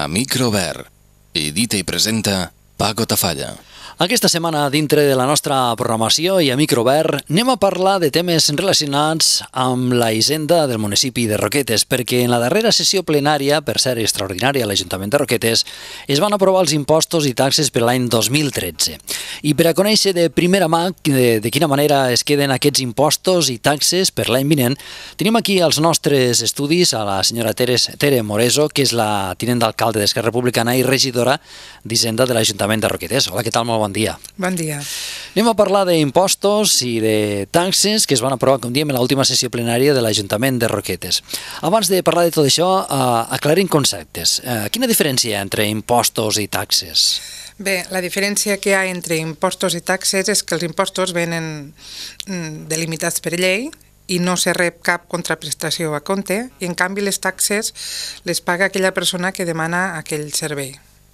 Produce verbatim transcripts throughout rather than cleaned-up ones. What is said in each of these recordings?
a micro obert. Edita i presenta Paco Tafalla. Aquesta setmana, dintre de la nostra programació i a micro obert, anem a parlar de temes relacionats amb la hisenda del municipi de Roquetes, perquè en la darrera sessió plenària, per ser extraordinària a l'Ajuntament de Roquetes, es van aprovar els impostos i taxes per l'any dos mil tretze. I per a conèixer de primera mà de, de quina manera es queden aquests impostos i taxes per l'any vinent, tenim aquí als nostres estudis a la senyora Teres, Tere Moreso, que és la tinent d'alcalde d'Esquerra Republicana i regidora d'Hisenda de l'Ajuntament de Roquetes. Hola, què tal? Molt bon dia. Bon dia. Anem a parlar d'impostos i de taxes que es van aprovar, com diem, en l'última sessió plenària de l'Ajuntament de Roquetes. Abans de parlar de tot això, uh, aclarim conceptes. Uh, quina diferència hi ha entre impostos i taxes? Bé, la diferència que hi ha entre impostos i taxes és que els impostos venen delimitats per llei i no se rep cap contraprestació a compte, i en canvi les taxes les paga aquella persona que demana aquell servei.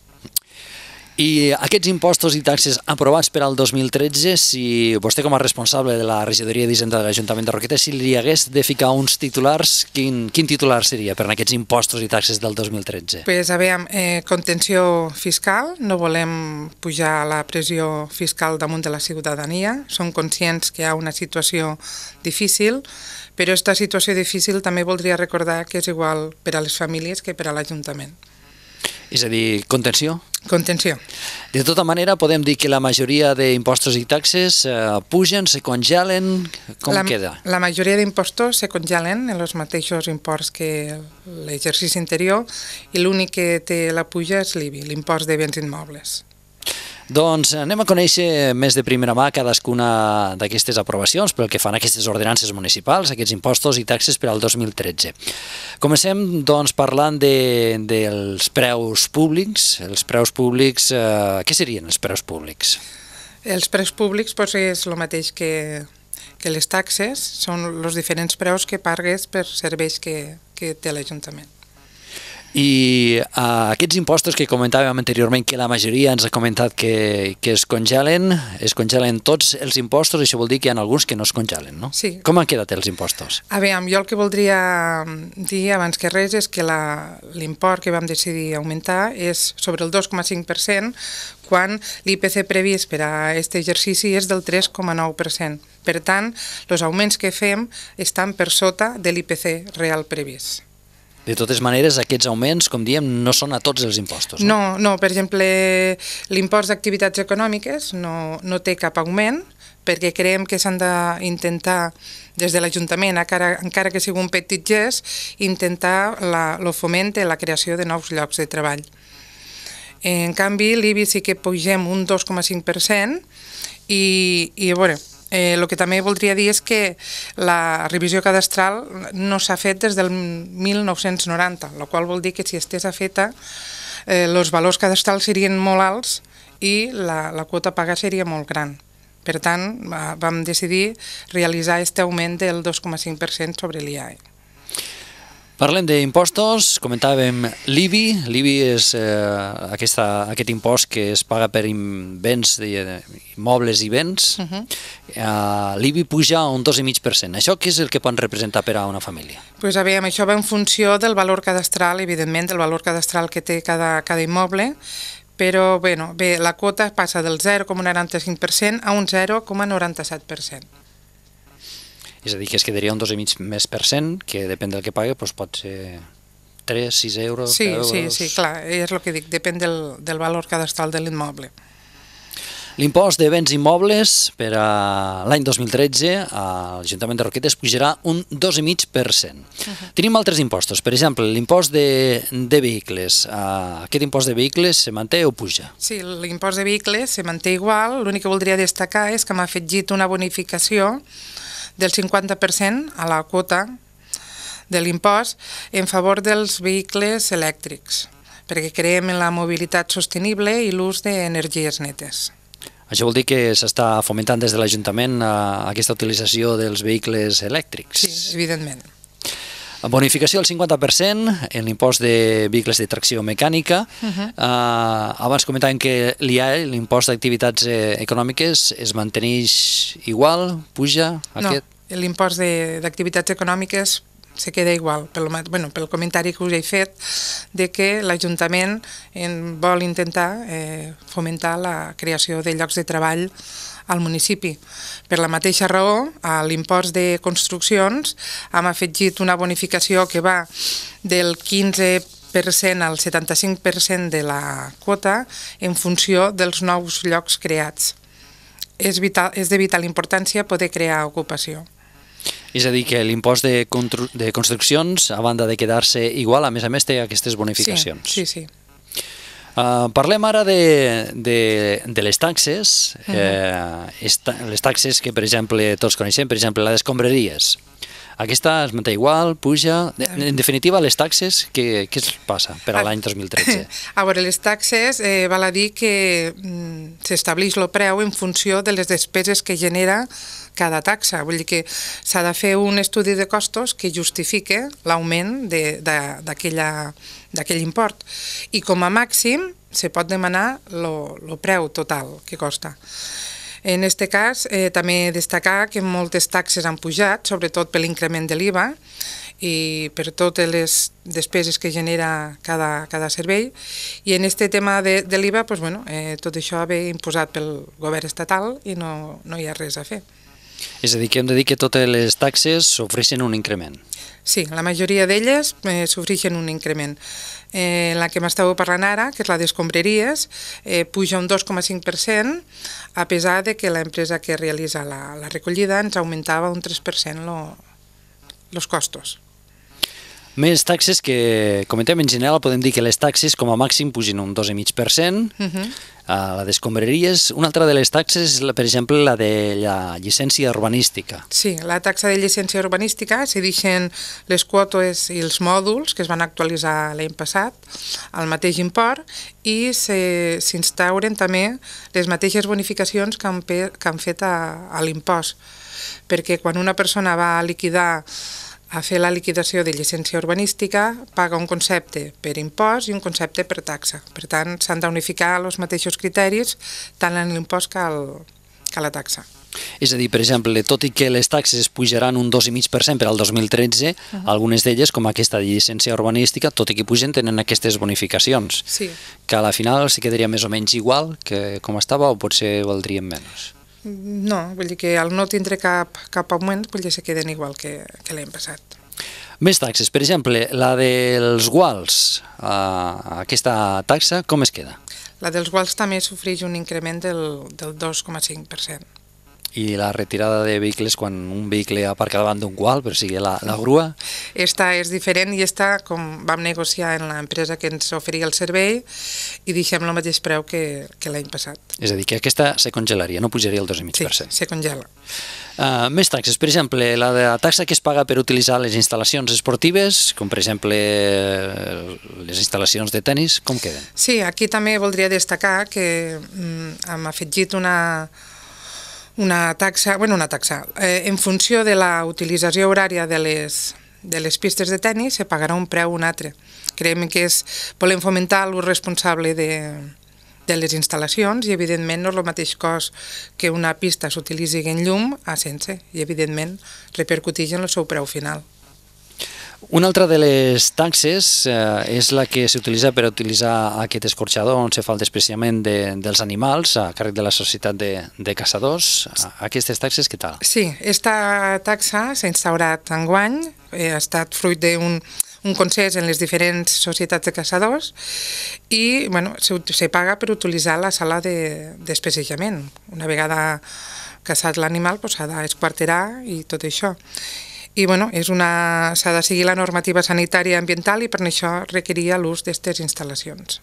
I aquests impostos i taxes aprovats per al dos mil tretze, si vostè com a responsable de la regidoria d'Hisenda de l'Ajuntament de Roquetes, si li hagués de ficar uns titulars, quin, quin titular seria per aquests impostos i taxes del dos mil tretze? Pues, aviam, eh, contenció fiscal, no volem pujar la pressió fiscal damunt de la ciutadania, som conscients que hi ha una situació difícil, però aquesta situació difícil també voldria recordar que és igual per a les famílies que per a l'Ajuntament. És a dir, contenció? Contenció. De tota manera, podem dir que la majoria d'impostos i taxes eh, pugen, se congelen, com la, queda? La majoria d'impostos se congelen en els mateixos imports que l'exercici anterior, i l'únic que té la puja és l'I B I, l'impost de béns immobles. Doncs anem a conèixer més de primera mà cadascuna d'aquestes aprovacions pel que fan aquestes ordenances municipals, aquests impostos i taxes per al dos mil tretze. Comencem doncs parlant de, dels preus públics. Els preus públics, eh, què serien els preus públics? Els preus públics doncs, és el mateix que, que les taxes, són els diferents preus que pagues per serveis que, que té l'Ajuntament. I uh, aquests impostos que comentàvem anteriorment, que la majoria ens ha comentat que, que es congelen, es congelen tots els impostos, això vol dir que hi ha alguns que no es congelen, no? Sí. Com han quedat els impostos? A veure, jo el que voldria dir abans que res és que l'import que vam decidir augmentar és sobre el dos coma cinc per cent, quan l'I P C previst per a aquest exercici és del tres coma nou per cent. Per tant, els augments que fem estan per sota de l'I P C real previst. De totes maneres, aquests augments, com diem, no són a tots els impostos, no? No, no, per exemple, l'impost d'activitats econòmiques no, no té cap augment, perquè creiem que s'han d'intentar, des de l'Ajuntament, encara, encara que sigui un petit gest, intentar el foment de la creació de nous llocs de treball. En canvi, l'I B I sí que pugem un dos coma cinc per cent i, i a veure, Eh, el que també voldria dir és que la revisió cadastral no s'ha fet des del mil nou-cents noranta, la qual vol dir que si estigués feta eh, els valors cadastrals serien molt alts i la, la quota paga seria molt gran. Per tant, vam decidir realitzar aquest augment del dos coma cinc per cent sobre l'I A E. Parlem d'impostos, comentàvem l'I B I. L'I B I és eh, aquesta, aquest impost que es paga per béns, immobles i béns. Uh -huh. uh, L'I B I puja un dos coma cinc per cent. Això què és el que pot representar per a una família? Pues, a veure, això va en funció del valor cadastral, evidentment, del valor cadastral que té cada, cada immoble, però bueno, bé, la quota passa del zero coma noranta-cinc per cent a un zero coma noranta-set per cent. És a dir, que es quedaria un dos coma cinc més per cent, que depèn del que pague, doncs pot ser tres, sis euros, sí, euros... Sí, sí, clar, és el que dic, depèn del, del valor cadastral de l'immoble. L'impost de béns immobles per a l'any dos mil tretze a l'Ajuntament de Roquetes pujarà un dos coma cinc per cent. Uh -huh. Tenim altres impostos, per exemple, l'impost de, de vehicles. Uh, aquest impost de vehicles se manté o puja? Sí, l'impost de vehicles se manté igual, l'únic que voldria destacar és que m'ha afegit una bonificació del cinquanta per cent a la quota de l'impost en favor dels vehicles elèctrics, perquè creiem en la mobilitat sostenible i l'ús d'energies netes. Això vol dir que s'està fomentant des de l'Ajuntament aquesta utilització dels vehicles elèctrics? Sí, evidentment. Bonificació del cinquanta per cent en l'impost de vehicles de tracció mecànica. Uh -huh. uh, abans comentàvem que l'I A E, l'impost d'activitats eh, econòmiques, es manteneix igual, puja? Aquest? No, l'impost d'activitats econòmiques se queda igual, pel, bueno, pel comentari que us he fet, de que l'Ajuntament vol intentar eh, fomentar la creació de llocs de treball al municipi. Per la mateixa raó, a l'impost de construccions hem afegit una bonificació que va del quinze per cent al setanta-cinc per cent de la quota en funció dels nous llocs creats. És, vital, és de vital importància poder crear ocupació. És a dir, que l'impost de, de construccions, a banda de quedar-se igual, a més a més té aquestes bonificacions. Sí, sí, sí. Uh, parlem ara de, de, de les taxes, uh -huh. eh, esta, les taxes que, per exemple, tots coneixem, per exemple, la d'escombraries. Aquesta es manté igual, puja... En definitiva, les taxes, què, què es passa per a l'any dos mil tretze? A veure, les taxes eh, val a dir que mm, s'estableix el preu en funció de les despeses que genera cada taxa. Vull dir que s'ha de fer un estudi de costos que justifique l'augment d'aquell import. I com a màxim se pot demanar el preu total que costa. En aquest cas, eh, també destacar que moltes taxes han pujat, sobretot per l'increment de l'I V A i per totes les despeses que genera cada, cada servei. I en aquest tema de, de l'I V A, pues, bueno, eh, tot això ve imposat pel govern estatal i no, no hi ha res a fer. És a dir, que hem de dir que totes les taxes s'ofereixen un increment. Sí, la majoria d'elles eh, s'ofereixen un increment. Eh, la que m'estàveu parlant ara, que és la d'escombraries, eh, puja un dos coma cinc per cent, a pesar de que l'empresa que realitza la, la recollida ens augmentava un tres per cent els costos. Més taxes que, comentem en general, podem dir que les taxes com a màxim pugen un dos coma cinc per cent, uh -huh. a la d'escombraries. Una altra de les taxes és, per exemple, la de la llicència urbanística. Sí, la taxa de llicència urbanística se deixen les quotes i els mòduls que es van actualitzar l'any passat al mateix import i s'instauren també les mateixes bonificacions que han, que han fet a, a l'impost, perquè quan una persona va a liquidar a fer la liquidació de llicència urbanística, paga un concepte per impost i un concepte per taxa. Per tant, s'han d'unificar els mateixos criteris tant en l'impost que, el, que la taxa. És a dir, per exemple, tot i que les taxes pujaran un dos coma cinc per cent per al dos mil tretze, uh -huh. algunes d'elles, com aquesta de llicència urbanística, tot i que pugen, tenen aquestes bonificacions, sí. que a la final se quedaria més o menys igual que com estava o potser valdrien menys. No, vull dir que al no tindre cap, cap augment, potser se queden igual que, que l'any passat. Més taxes, per exemple, la dels guals, uh, aquesta taxa com es queda? La dels guals també sofreix un increment del, del dos coma cinc per cent. I la retirada de vehicles quan un vehicle aparca davant d'un gual, per sigui la, la grua? Esta és diferent i esta, com vam negociar en l'empresa que ens oferia el servei, i deixem el mateix preu que, que l'any passat. És a dir, que aquesta se congelaria, no pujaria el dos coma cinc per cent. Sí, se congela. Uh, més taxes, per exemple, la de la taxa que es paga per utilitzar les instal·lacions esportives, com per exemple les instal·lacions de tennis, com queden? Sí, aquí també voldria destacar que mm, hem afegit una... una taxa, bueno, una taxa, eh, en funció de la utilització horària de les, de les pistes de tennis se pagarà un preu o un altre. Creiem que és, volem fomentar l'ús responsable de, de les instal·lacions i evidentment no és el mateix cost que una pista s'utilitzi en llum a sense i evidentment repercuteix en el seu preu final. Una altra de les taxes eh, és la que s'utilitza per utilitzar aquest escorxador on se fa el despreciament de, dels animals a càrrec de la societat de, de caçadors. Aquestes taxes, què tal? Sí, aquesta taxa s'ha instaurat enguany, eh, ha estat fruit d'un un consens en les diferents societats de caçadors i bueno, se, se paga per utilitzar la sala d'especejament. De, Una vegada caçat l'animal s'ha pues, d'esquarterar i tot això. I bueno, s'ha de seguir la normativa sanitària i ambiental i per això requeria l'ús d'aquestes instal·lacions.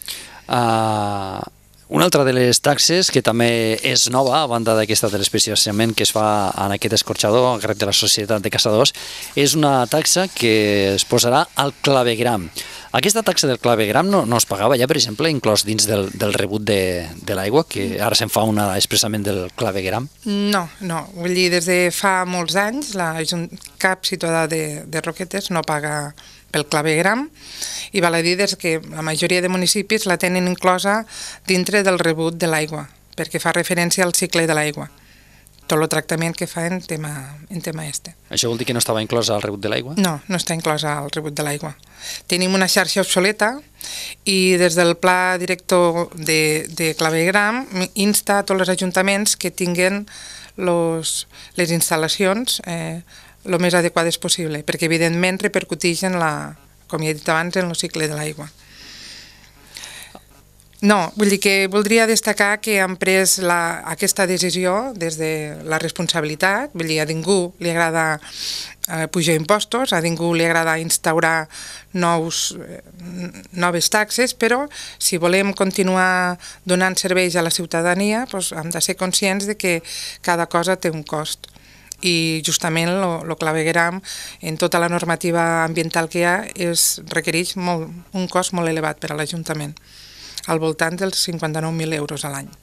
Uh, una altra de les taxes, que també és nova, a banda d'aquesta de l'especiament que es fa en aquest escorxador, a càrrec de la societat de caçadors, és una taxa que es posarà al clavegram. Aquesta taxa del clavegram no, no es pagava ja, per exemple, inclòs dins del, del rebut de, de l'aigua, que ara se'n fa una expressament del clavegram? No, no. Vull dir, des de fa molts anys la, cap ciutadà de, de Roquetes no paga pel clavegram i val a dir des que la majoria de municipis la tenen inclosa dintre del rebut de l'aigua, perquè fa referència al cicle de l'aigua. tot el tractament que fa en tema, en tema este. Això vol dir que no estava inclòs al rebut de l'aigua? No, no està inclosa al rebut de l'aigua. Tenim una xarxa obsoleta i des del pla director de, de clavegram insta a tots els ajuntaments que tinguen los, les instal·lacions eh, el més adequades possible, perquè evidentment repercuteix en la, com ja he dit abans, en el cicle de l'aigua. No, vull dir que voldria destacar que han pres la, aquesta decisió des de la responsabilitat, vull dir, a ningú li agrada eh, pujar impostos, a ningú li agrada instaurar nous, eh, noves taxes, però si volem continuar donant serveis a la ciutadania, doncs hem de ser conscients de que cada cosa té un cost. I justament el clavegueram, en tota la normativa ambiental que hi ha, es requereix molt, un cost molt elevat per a l'Ajuntament, al voltant dels cinquanta-nou mil euros a l'any.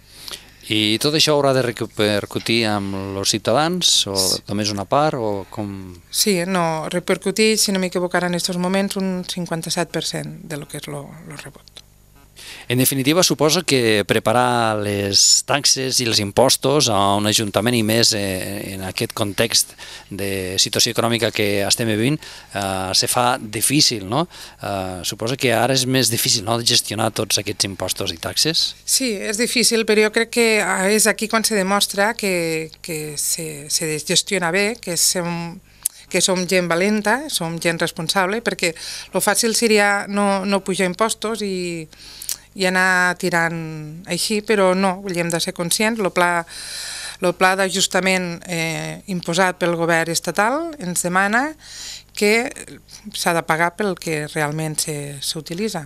I tot això haurà de repercutir amb els ciutadans, o només una part, o com... Sí, no, repercutir, si no m'equivoco ara en aquests moments, un cinquanta-set per cent de lo que és el rebot. En definitiva, suposo que preparar les taxes i els impostos a un ajuntament, i més eh, en aquest context de situació econòmica que estem vivint, eh, se fa difícil, no? Eh, suposo que ara és més difícil, no?, de gestionar tots aquests impostos i taxes. Sí, és difícil, però jo crec que és aquí quan se demostra que, que se, se gestiona bé, que som... que som gent valenta, som gent responsable, perquè el fàcil seria no, no pujar impostos i, i anar tirant així, però no, hem de ser conscients. El pla, el pla d'ajustament eh, imposat pel govern estatal ens demana que s'ha de pagar pel que realment s'utilitza.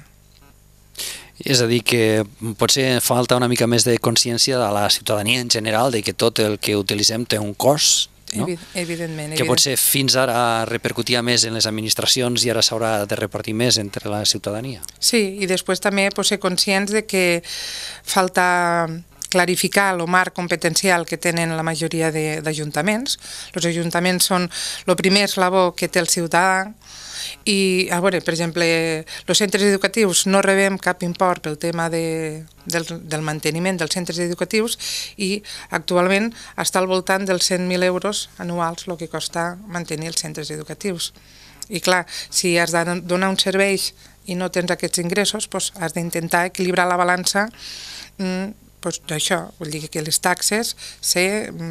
És a dir, que potser falta una mica més de consciència de la ciutadania en general, de que tot el que utilitzem té un cost, no? Evidentment. Que potser fins ara repercutia més en les administracions i ara s'haurà de repartir més entre la ciutadania. Sí, i després també pues, ser conscients de que falta clarificar el marc competencial que tenen la majoria d'ajuntaments. Els ajuntaments són el primer eslabó que té el ciutadà, i, a veure, per exemple, els centres educatius no rebem cap import pel tema de, del, del manteniment dels centres educatius i actualment està al voltant dels cent mil euros anuals el que costa mantenir els centres educatius. I clar, si has de donar un servei i no tens aquests ingressos, doncs has d'intentar equilibrar la balança, doncs això, vull dir que les taxes se,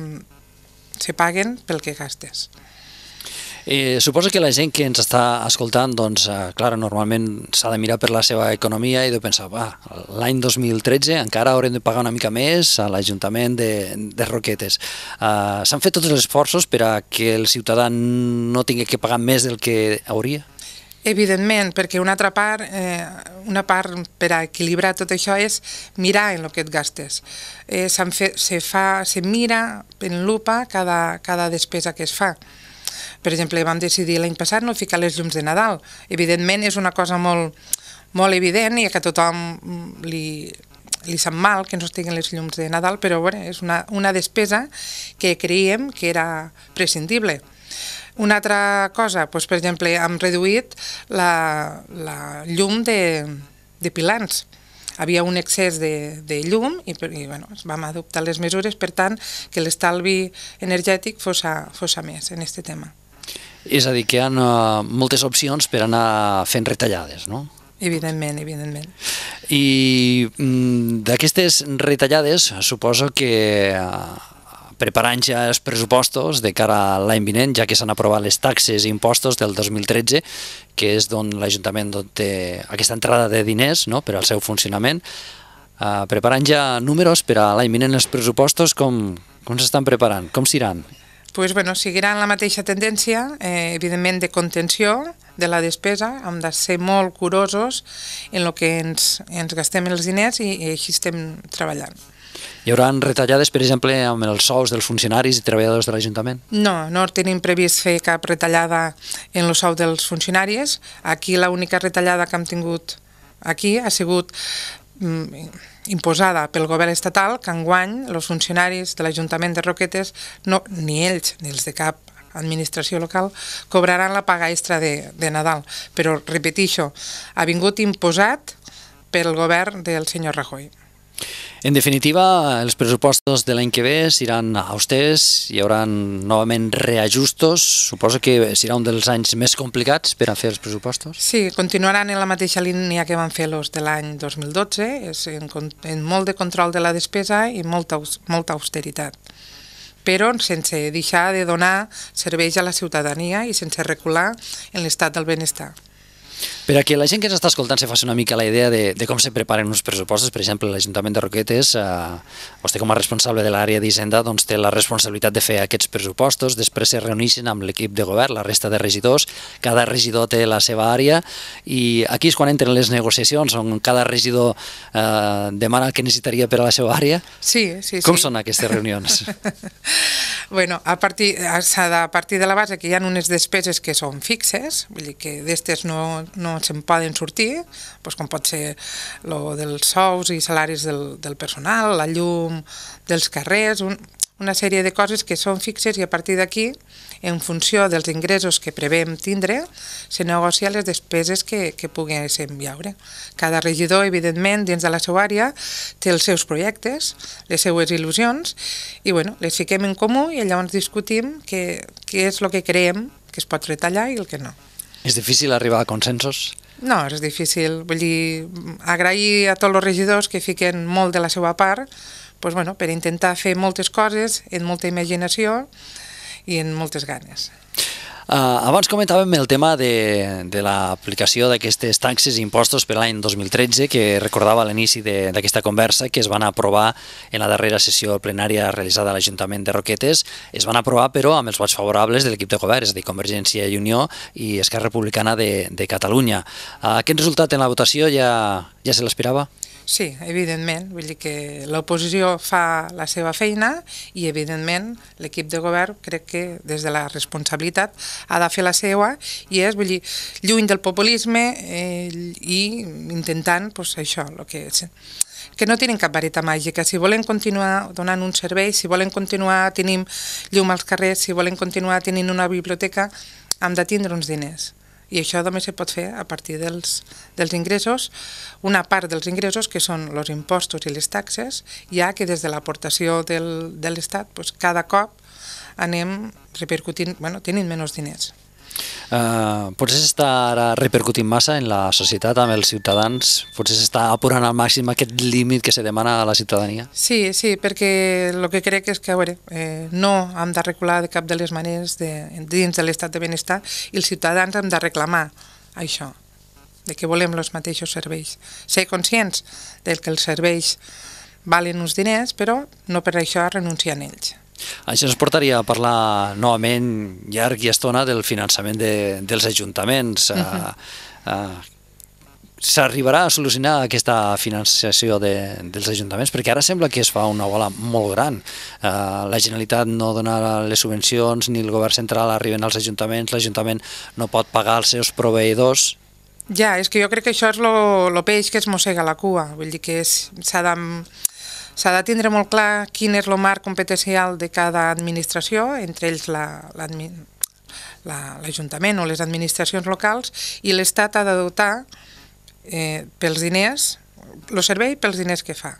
se paguen pel que gastes. Eh, suposo que la gent que ens està escoltant, doncs, eh, clar, normalment s'ha de mirar per la seva economia i de pensar, va, l'any dos mil tretze encara haurem de pagar una mica més a l'Ajuntament de, de Roquetes. Eh, S'han fet tots els esforços per a que el ciutadà no tingui que pagar més del que hauria? Evidentment, perquè una altra part, eh, una part per a equilibrar tot això és mirar en el que et gastes. Eh, fet, se, fa, se mira en lupa cada, cada despesa que es fa. Per exemple, vam decidir l'any passat no ficar les llums de Nadal. Evidentment és una cosa molt, molt evident i que a tothom li, li sap mal que no es tinguin les llums de Nadal, però bueno, és una, una despesa que creiem que era prescindible. Una altra cosa, doncs, per exemple, hem reduït la, la llum de, de pilants. Havia un excés de, de llum i, i bueno, vam adoptar les mesures, per tant, que l'estalvi energètic fos, a, fos a més en aquest tema. És a dir, que hi ha uh, moltes opcions per anar fent retallades, no? Evidentment, evidentment. I mm, d'aquestes retallades, suposo que uh, preparant ja els pressupostos de cara a l'any vinent, ja que s'han aprovat les taxes i impostos del dos mil tretze, que és d'on l'Ajuntament té aquesta entrada de diners, no?, per al seu funcionament, uh, preparant ja números per a l'any vinent els pressupostos, com, com s'estan preparant, com s'iran? Pues, bueno, seguiran la mateixa tendència, eh, evidentment de contenció de la despesa, hem de ser molt curosos en el que ens, ens gastem els diners i, i així estem treballant. Hi haurà retallades, per exemple, amb els sous dels funcionaris i treballadors de l'Ajuntament? No, no tenim previst fer cap retallada en el sou dels funcionaris. Aquí l'única retallada que hem tingut aquí ha sigut mm, imposada pel govern estatal, que enguany els funcionaris de l'Ajuntament de Roquetes, no, ni ells ni els de cap administració local, cobraran la paga extra de, de Nadal. Però, repeteixo, ha vingut imposat pel govern del senyor Rajoy. En definitiva, els pressupostos de l'any que ve seran austers, hi haurà novament reajustos. Suposo que serà un dels anys més complicats per a fer els pressupostos. Sí, continuaran en la mateixa línia que van fer els de l'any dos mil dotze, és en, en molt de control de la despesa i molta, molta austeritat, però sense deixar de donar serveis a la ciutadania i sense recular en l'estat del benestar. Per a que la gent que ens està escoltant se faci una mica la idea de, de com se preparen uns pressupostos, per exemple, l'Ajuntament de Roquetes, eh, vostè com a responsable de l'àrea d'Hisenda doncs, té la responsabilitat de fer aquests pressupostos, després se reuneixen amb l'equip de govern, la resta de regidors, cada regidor té la seva àrea, i aquí és quan entren les negociacions, on cada regidor eh, demana el que necessitaria per a la seva àrea. Sí, sí, sí. Com són aquestes reunions? Bueno, a partir, a partir de la base que hi ha unes despeses que són fixes, vull dir que d'estes no, no se'n poden sortir, doncs com pot ser lo dels sous i salaris del, del personal, la llum dels carrers, un, una sèrie de coses que són fixes, i a partir d'aquí, en funció dels ingressos que prevem tindre, se negocia les despeses que, que poguéssim veure. Cada regidor, evidentment, dins de la seva àrea, té els seus projectes, les seues il·lusions, i bueno, les fiquem en comú i llavors discutim què, què és el que creiem que es pot retallar i el que no. És difícil arribar a consensos? No, és difícil. Vull dir, agrair a tots els regidors que fiquen molt de la seva part, doncs, bueno, per intentar fer moltes coses amb molta imaginació i amb moltes ganes. Uh, abans comentàvem el tema de, de l'aplicació d'aquestes taxes i impostos per l'any dos mil tretze, que recordava a l'inici d'aquesta conversa, que es van aprovar en la darrera sessió plenària realitzada a l'Ajuntament de Roquetes. Es van aprovar, però, amb els vots favorables de l'equip de govern, és a dir, Convergència i Unió i Esquerra Republicana de, de Catalunya. Uh, aquest resultat en la votació ja, ja se l'espirava? Sí, evidentment. Vull dir que l'oposició fa la seva feina i, evidentment, l'equip de govern crec que des de la responsabilitat ha de fer la seva, i és, vull dir, lluny del populisme eh, i intentant, doncs, això, el que és, que no tenen cap vareta màgica. Si volen continuar donant un servei, si volen continuar tenint llum als carrers, si volen continuar tenint una biblioteca, hem de tindre uns diners. I això només se pot fer a partir dels, dels ingressos, una part dels ingressos que són els impostos i les taxes, ja que des de l'aportació del, de l'Estat doncs, cada cop anem repercutint, bueno, tenint menys diners. Uh, potser s'està repercutint massa en la societat, amb els ciutadans, potser s'està apurant al màxim aquest límit que se demana a la ciutadania? Sí, sí, perquè el que crec és que a veure, eh, no hem de recular de cap de les maneres de, dins de l'estat de benestar, i els ciutadans hem de reclamar això, de que volem els mateixos serveis. Ser conscients del que els serveis valen uns diners, però no per això renunciar a ells. Això ens portaria a parlar novament llarg i estona del finançament de, dels ajuntaments. Uh -huh. uh, uh, S'arribarà a solucionar aquesta finançació de, dels ajuntaments? Perquè ara sembla que es fa una bola molt gran. Uh, la Generalitat no dona les subvencions, ni el govern central arriben als ajuntaments, l'Ajuntament no pot pagar els seus proveïdors. Ja, és que jo crec que això és el peix que es mossega la cua. Vull dir que s'ha de... S'ha de tindre molt clar quin és el marc competencial de cada administració, entre ells l'Ajuntament o les administracions locals, i l'Estat ha de dotar eh, pels diners, el servei pels diners que fa.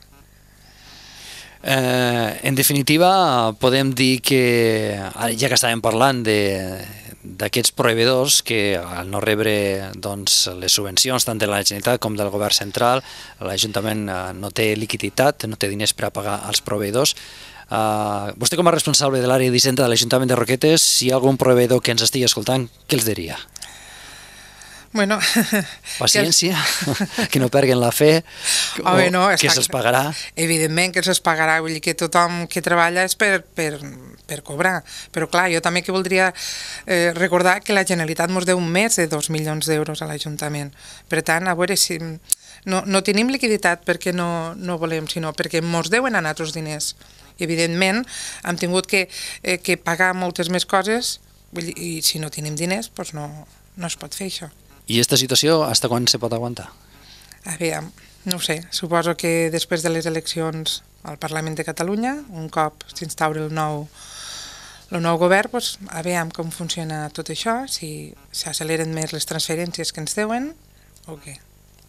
Eh, en definitiva, podem dir que, ja que estàvem parlant d'aquests proveïdors que al no rebre doncs, les subvencions tant de la Generalitat com del govern central, l'Ajuntament no té liquiditat, no té diners per a pagar als proveïdors. Uh, vostè com a responsable de l'àrea d'Hisenda de l'Ajuntament de Roquetes, si hi ha algun proveïdor que ens estigui escoltant, què els diria? Bueno, paciència, que no perguen la fe, Home, no, que se'ls pagarà. Evidentment que se'ls pagarà, vull dir que tothom que treballa és per, per, per cobrar, però clar, jo també que voldria eh, recordar que la Generalitat ens deu més de dos milions d'euros a l'Ajuntament. Per tant, a veure si no, no tenim liquiditat perquè no, no volem, sinó perquè ens deuen a nosaltres diners. Evidentment, hem tingut que, eh, que pagar moltes més coses, vull dir, i si no tenim diners, doncs no, no es pot fer això. I aquesta situació, fins quan se pot aguantar? A veure, no ho sé, suposo que després de les eleccions al Parlament de Catalunya, un cop s'instauri el nou, el nou govern, doncs, a veure com funciona tot això, si s'acceleren més les transferències que ens deuen o què.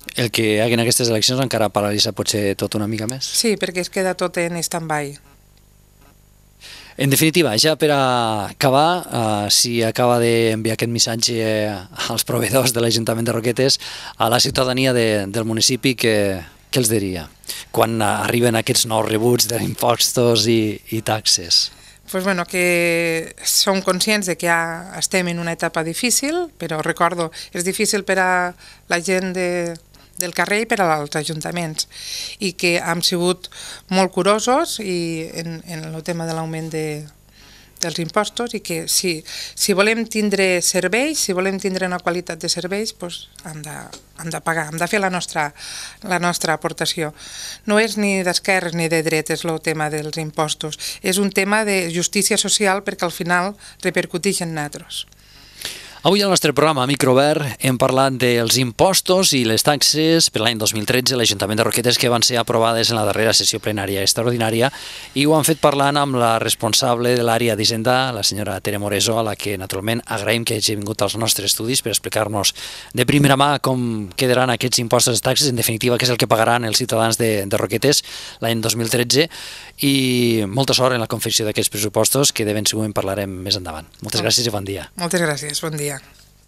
El que hi hagin aquestes eleccions encara paralitza potser tot una mica més? Sí, perquè es queda tot en stand-by. En definitiva, ja per acabar, uh, si acaba d'enviar aquest missatge als proveïdors de l'Ajuntament de Roquetes a la ciutadania de, del municipi, que, què els diria quan arriben aquests nous rebuts d'impostos i, i taxes? Pues bueno, que som conscients de que ja estem en una etapa difícil, però recordo, és difícil per a la gent de, del carrer i per als ajuntaments, i que hem sigut molt curosos i en, en el tema de l'augment de, dels impostos, i que si, si volem tindre serveis, si volem tindre una qualitat de serveis, doncs hem de, hem de pagar, hem de fer la nostra, la nostra aportació. No és ni d'esquerres ni de dretes el tema dels impostos, és un tema de justícia social perquè al final repercuteix en nosaltres. Avui al nostre programa Microobert hem parlat dels impostos i les taxes per l'any dos mil tretze a l'Ajuntament de Roquetes, que van ser aprovades en la darrera sessió plenària extraordinària, i ho han fet parlant amb la responsable de l'àrea d'Hisenda, la senyora Tere Moreso, a la que naturalment agraïm que hagi vingut als nostres estudis per explicar-nos de primera mà com quedaran aquests impostos i taxes, en definitiva què és el que pagaran els ciutadans de, de Roquetes l'any dos mil tretze, i molta sort en la confecció d'aquests pressupostos, que de ben segur en parlarem més endavant. Moltes gràcies i bon dia. Moltes gràcies, bon dia.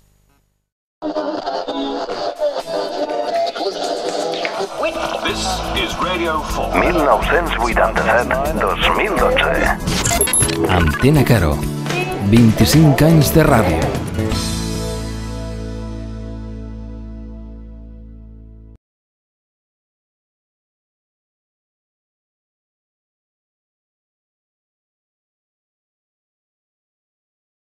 This is Radio four. mil nou-cents vuitanta-set dos mil dotze. Antena Caro. vint-i-cinc anys de ràdio.